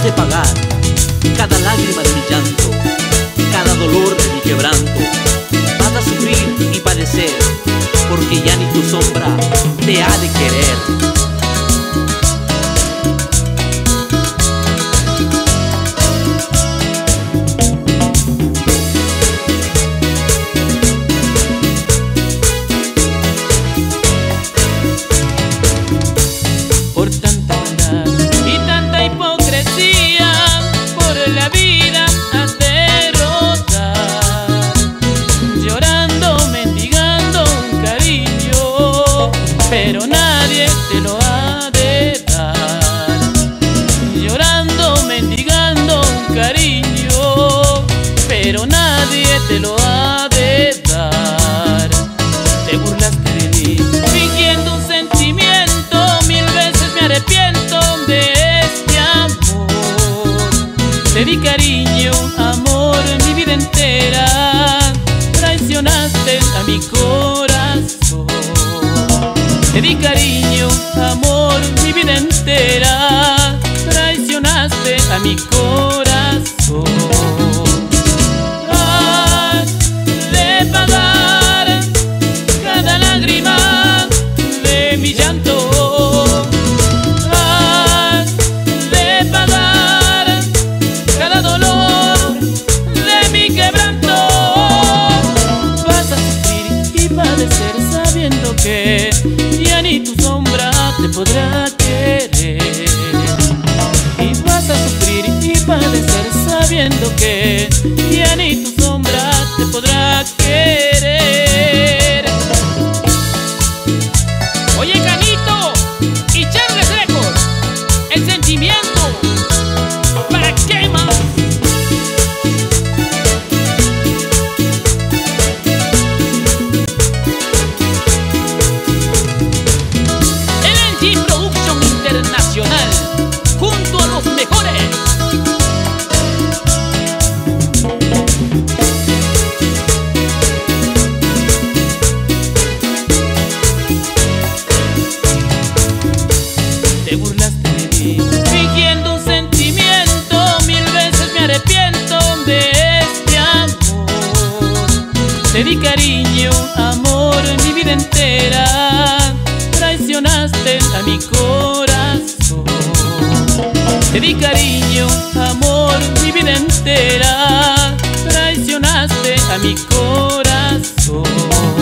de pagar cada lágrima de mi llanto, cada dolor de mi quebranto. Vas a sufrir y padecer, porque ya ni tu sombra te ha de querer. Pero nadie te lo ha de dar, llorando, mendigando un cariño, pero nadie te lo ha de dar. Te burlaste de mí, fingiendo un sentimiento, 1000 veces me arrepiento de este amor. Te di cariño, amor, mi vida entera, traicionaste a mi corazón. Te di cariño, amor, mi vida entera, traicionaste a mi corazón. Has de pagar cada lágrima de mi llanto. Has de pagar cada dolor de mi quebranto. Vas a sufrir y padecer sabiendo que ya ni tu sombra te podrá querer. Y vas a sufrir y padecer sabiendo que ya ni tu sombra te podrá querer. Oye, Canito y Charles Records, el sentimiento, ¿para qué más? Producción internacional, junto a los mejores. Te burlaste de mí, fingiendo un sentimiento, 1000 veces me arrepiento de este amor. Te di cariño, amor, mi vida entera, traicionaste a mi corazón. Te di cariño, amor, mi vida entera, traicionaste a mi corazón.